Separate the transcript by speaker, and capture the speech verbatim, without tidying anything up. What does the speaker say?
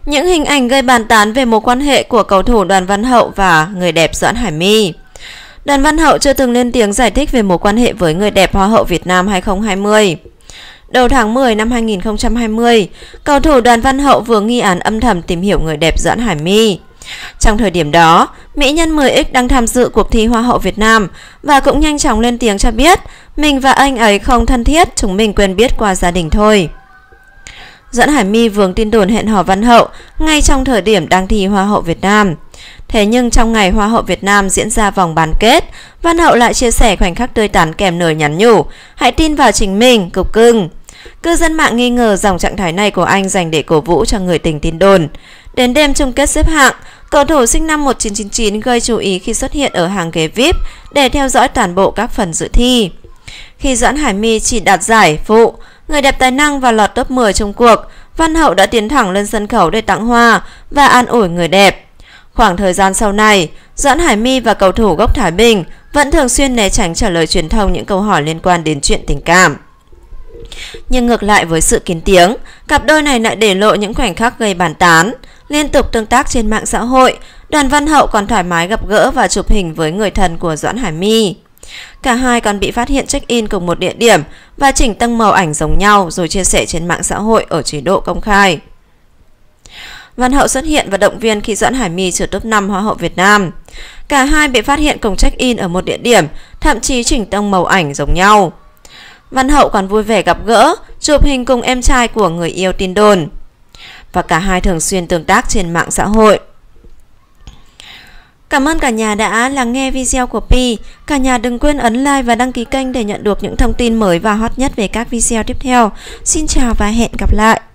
Speaker 1: những hình ảnh gây bàn tán về mối quan hệ của cầu thủ Đoàn Văn Hậu và người đẹp Doãn Hải My. Đoàn Văn Hậu chưa từng lên tiếng giải thích về mối quan hệ với người đẹp Hoa hậu Việt Nam hai không hai không. Đầu tháng mười năm hai nghìn không trăm hai mươi, cầu thủ Đoàn Văn Hậu vừa nghi án âm thầm tìm hiểu người đẹp Doãn Hải My. Trong thời điểm đó, mỹ nhân mười x đang tham dự cuộc thi Hoa hậu Việt Nam và cũng nhanh chóng lên tiếng cho biết mình và anh ấy không thân thiết, chúng mình quen biết qua gia đình thôi. Doãn Hải My vướng tin đồn hẹn hò Văn Hậu ngay trong thời điểm đang thi Hoa hậu Việt Nam. Thế nhưng trong ngày Hoa hậu Việt Nam diễn ra vòng bán kết, Văn Hậu lại chia sẻ khoảnh khắc tươi tắn kèm lời nhắn nhủ: "Hãy tin vào chính mình, cục cưng." Cư dân mạng nghi ngờ dòng trạng thái này của anh dành để cổ vũ cho người tình tin đồn. Đến đêm chung kết xếp hạng, cầu thủ sinh năm một nghìn chín trăm chín mươi chín gây chú ý khi xuất hiện ở hàng ghế vi ai pi để theo dõi toàn bộ các phần dự thi. Khi Doãn Hải My chỉ đạt giải phụ người đẹp tài năng và lọt top mười trong cuộc, Văn Hậu đã tiến thẳng lên sân khấu để tặng hoa và an ủi người đẹp. Khoảng thời gian sau này, Doãn Hải My và cầu thủ gốc Thái Bình vẫn thường xuyên né tránh trả lời truyền thông những câu hỏi liên quan đến chuyện tình cảm. Nhưng ngược lại với sự kín tiếng, cặp đôi này lại để lộ những khoảnh khắc gây bàn tán. Liên tục tương tác trên mạng xã hội, Đoàn Văn Hậu còn thoải mái gặp gỡ và chụp hình với người thân của Doãn Hải My. Cả hai còn bị phát hiện check-in cùng một địa điểm và chỉnh tông màu ảnh giống nhau rồi chia sẻ trên mạng xã hội ở chế độ công khai. Văn Hậu xuất hiện và động viên khi Doãn Hải My trượt top năm Hoa hậu Việt Nam. Cả hai bị phát hiện cùng check-in ở một địa điểm, thậm chí chỉnh tông màu ảnh giống nhau. Văn Hậu còn vui vẻ gặp gỡ, chụp hình cùng em trai của người yêu tin đồn. Và cả hai thường xuyên tương tác trên mạng xã hội. Cảm ơn cả nhà đã lắng nghe video của Pi. Cả nhà đừng quên ấn like và đăng ký kênh để nhận được những thông tin mới và hot nhất về các video tiếp theo. Xin chào và hẹn gặp lại.